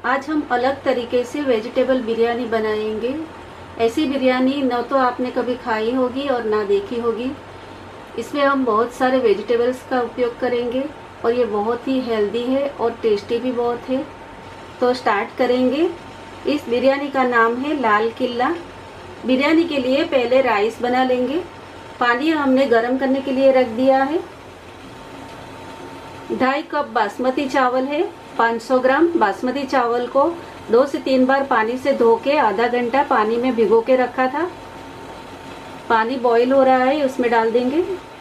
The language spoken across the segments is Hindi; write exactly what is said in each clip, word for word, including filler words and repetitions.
आज हम अलग तरीके से वेजिटेबल बिरयानी बनाएंगे। ऐसी बिरयानी न तो आपने कभी खाई होगी और ना देखी होगी। इसमें हम बहुत सारे वेजिटेबल्स का उपयोग करेंगे और ये बहुत ही हेल्दी है और टेस्टी भी बहुत है। तो स्टार्ट करेंगे। इस बिरयानी का नाम है लाल किला। बिरयानी के लिए पहले राइस बना लेंगे। पानी हमने गर्म करने के लिए रख दिया है। ढाई कप बासमती चावल है। पाँच सौ ग्राम बासमती चावल को दो से तीन बार पानी से धो के आधा घंटा पानी में भिगो के रखा था। पानी बॉईल हो रहा है, उसमें डाल देंगे।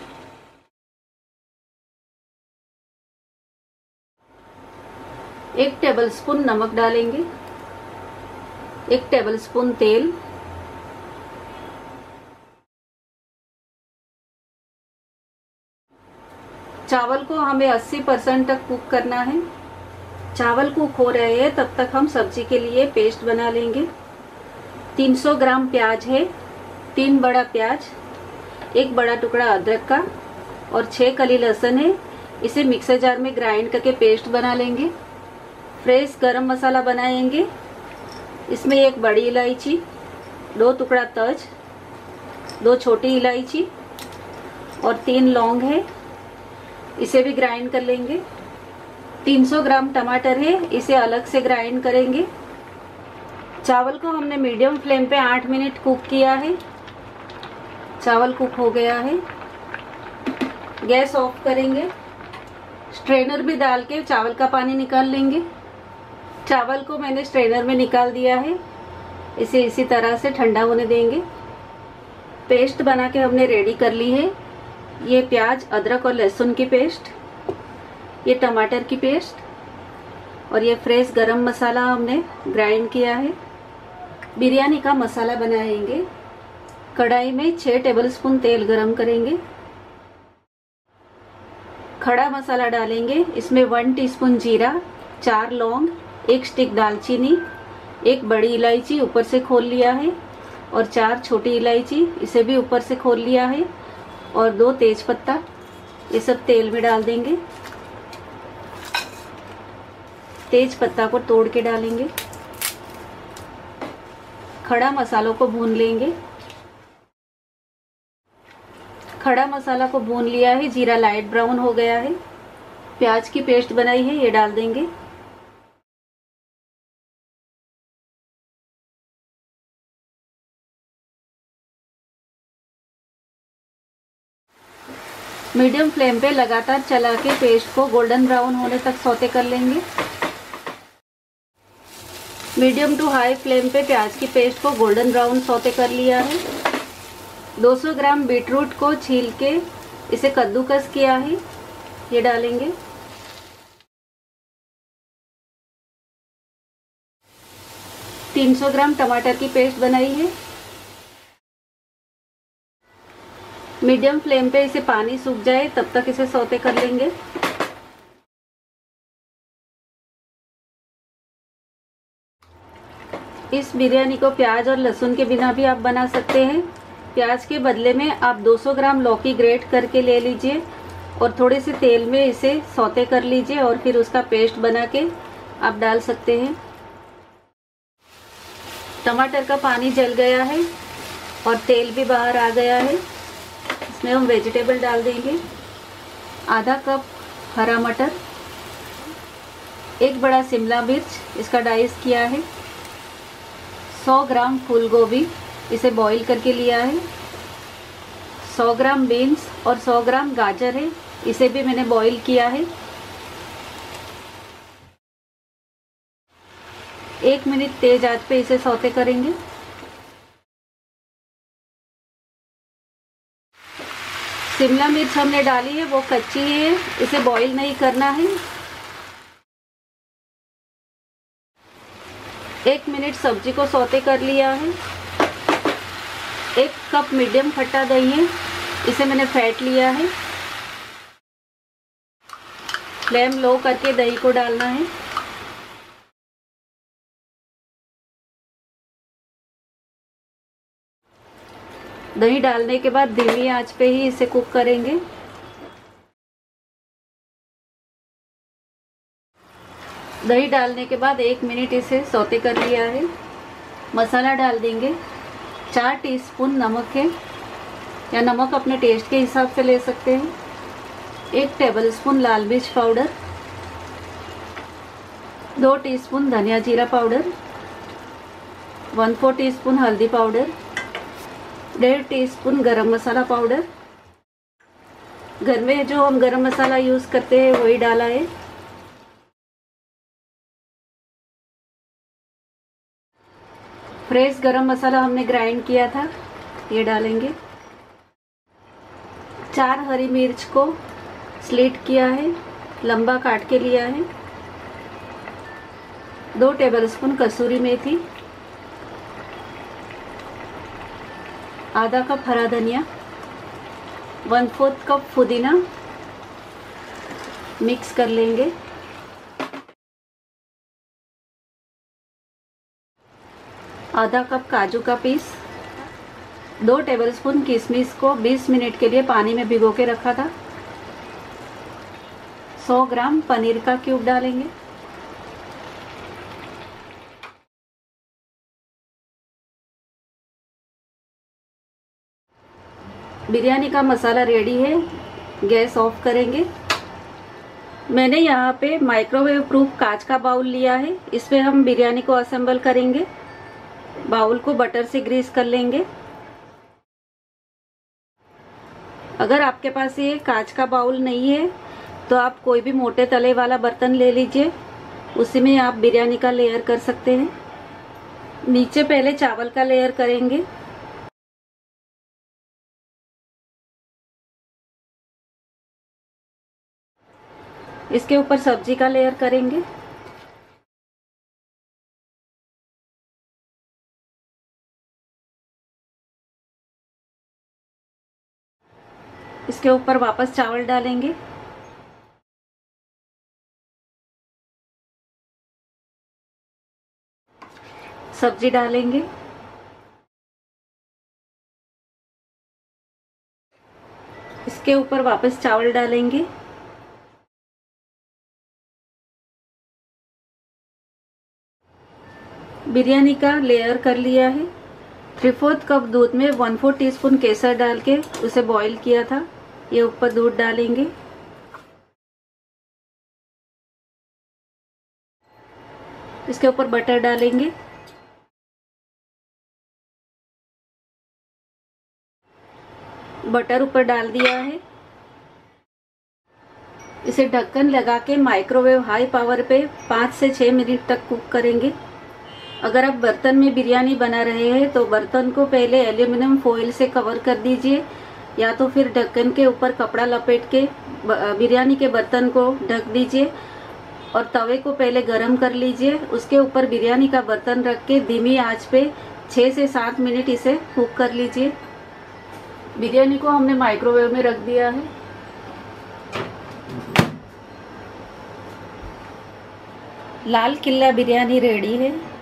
एक टेबलस्पून नमक डालेंगे, एक टेबलस्पून तेल, चावल को हमें अस्सी परसेंट तक कुक करना है। चावल कुक हो रहे हैं तब तक हम सब्जी के लिए पेस्ट बना लेंगे। तीन सौ ग्राम प्याज है, तीन बड़ा प्याज, एक बड़ा टुकड़ा अदरक का और छह कली लहसुन है। इसे मिक्सर जार में ग्राइंड करके पेस्ट बना लेंगे। फ्रेश गरम मसाला बनाएंगे। इसमें एक बड़ी इलायची, दो टुकड़ा तज, दो छोटी इलायची और तीन लौंग है। इसे भी ग्राइंड कर लेंगे। तीन सौ ग्राम टमाटर है, इसे अलग से ग्राइंड करेंगे। चावल को हमने मीडियम फ्लेम पे आठ मिनट कुक किया है। चावल कुक हो गया है। गैस ऑफ करेंगे। स्ट्रेनर भी डाल के चावल का पानी निकाल लेंगे। चावल को मैंने स्ट्रेनर में निकाल दिया है। इसे इसी तरह से ठंडा होने देंगे। पेस्ट बना के हमने रेडी कर ली है। ये प्याज, अदरक और लहसुन की पेस्ट, ये टमाटर की पेस्ट और ये फ्रेश गरम मसाला हमने ग्राइंड किया है। बिरयानी का मसाला बनाएंगे। कढ़ाई में छह टेबलस्पून तेल गरम करेंगे। खड़ा मसाला डालेंगे। इसमें वन टीस्पून जीरा, चार लौंग, एक स्टिक दालचीनी, एक बड़ी इलायची ऊपर से खोल लिया है और चार छोटी इलायची, इसे भी ऊपर से खोल लिया है और दो तेज पत्ता। ये सब तेल में डाल देंगे। तेज पत्ता को तोड़ के डालेंगे। खड़ा मसालों को भून लेंगे। खड़ा मसाला को भून लिया है। जीरा लाइट ब्राउन हो गया है। प्याज की पेस्ट बनाई है, ये डाल देंगे। मीडियम फ्लेम पे लगातार चला के पेस्ट को गोल्डन ब्राउन होने तक सौते कर लेंगे। मीडियम टू हाई फ्लेम पे प्याज की पेस्ट को गोल्डन ब्राउन सौते कर लिया है। दो सौ ग्राम बीटरूट को छील के इसे कद्दूकस किया है, ये डालेंगे। तीन सौ ग्राम टमाटर की पेस्ट बनाई है। मीडियम फ्लेम पे इसे पानी सूख जाए तब तक इसे सौते कर लेंगे। इस बिरयानी को प्याज और लहसुन के बिना भी आप बना सकते हैं। प्याज के बदले में आप दो सौ ग्राम लौकी ग्रेट करके ले लीजिए और थोड़े से तेल में इसे सौते कर लीजिए और फिर उसका पेस्ट बना के आप डाल सकते हैं। टमाटर का पानी जल गया है और तेल भी बाहर आ गया है। इसमें हम वेजिटेबल डाल देंगे। आधा कप हरा मटर, एक बड़ा शिमला मिर्च, इसका डाइस किया है। सौ ग्राम फूल गोभी, इसे बॉईल करके लिया है। सौ ग्राम बीन्स और सौ ग्राम गाजर है, इसे भी मैंने बॉईल किया है। एक मिनट तेज आंच पे इसे सौते करेंगे। शिमला मिर्च हमने डाली है, वो कच्ची है, इसे बॉईल नहीं करना है। एक मिनट सब्जी को सौते कर लिया है। एक कप मीडियम खट्टा दही है, इसे मैंने फेंट लिया है। फ्लेम लो करके दही को डालना है। दही डालने के बाद धीमी आंच पे ही इसे कुक करेंगे। दही डालने के बाद एक मिनट इसे सौते कर लिया है। मसाला डाल देंगे। चार टीस्पून नमक है, या नमक अपने टेस्ट के हिसाब से ले सकते हैं। एक टेबलस्पून लाल मिर्च पाउडर, दो टीस्पून धनिया जीरा पाउडर, वन फोर टीस्पून हल्दी पाउडर, डेढ़ टीस्पून गरम मसाला पाउडर। घर में जो हम गरम मसाला यूज़ करते हैं वही डाला है। फ्रेश गरम मसाला हमने ग्राइंड किया था, ये डालेंगे। चार हरी मिर्च को स्लिट किया है, लंबा काट के लिया है। दो टेबलस्पून कसूरी मेथी, आधा कप हरा धनिया, वन फोर्थ कप पुदीना। मिक्स कर लेंगे। आधा कप काजू का पीस, दो टेबलस्पून किशमिश को बीस मिनट के लिए पानी में भिगो के रखा था। सौ ग्राम पनीर का क्यूब डालेंगे। बिरयानी का मसाला रेडी है, गैस ऑफ करेंगे। मैंने यहाँ पे माइक्रोवेव प्रूफ कांच का बाउल लिया है, इसमें हम बिरयानी को असेंबल करेंगे। बाउल को बटर से ग्रीस कर लेंगे। अगर आपके पास ये कांच का बाउल नहीं है तो आप कोई भी मोटे तले वाला बर्तन ले लीजिए, उसी में आप बिरयानी का लेयर कर सकते हैं। नीचे पहले चावल का लेयर करेंगे। इसके ऊपर सब्जी का लेयर करेंगे। इसके ऊपर वापस चावल डालेंगे। सब्जी डालेंगे। इसके ऊपर वापस चावल डालेंगे। बिरयानी का लेयर कर लिया है। थ्री फोर्थ कप दूध में वन फोर टीस्पून केसर डाल के उसे बॉईल किया था, ये ऊपर दूध डालेंगे। इसके ऊपर बटर डालेंगे। बटर ऊपर डाल दिया है। इसे ढक्कन लगा के माइक्रोवेव हाई पावर पे पाँच से छः मिनट तक कुक करेंगे। अगर आप बर्तन में बिरयानी बना रहे हैं तो बर्तन को पहले एल्यूमिनियम फॉइल से कवर कर दीजिए, या तो फिर ढक्कन के ऊपर कपड़ा लपेट के बिरयानी के बर्तन को ढक दीजिए और तवे को पहले गरम कर लीजिए। उसके ऊपर बिरयानी का बर्तन रख के धीमी आंच पे छः से सात मिनट इसे कुक कर लीजिए। बिरयानी को हमने माइक्रोवेव में रख दिया है। लाल किला बिरयानी रेडी है।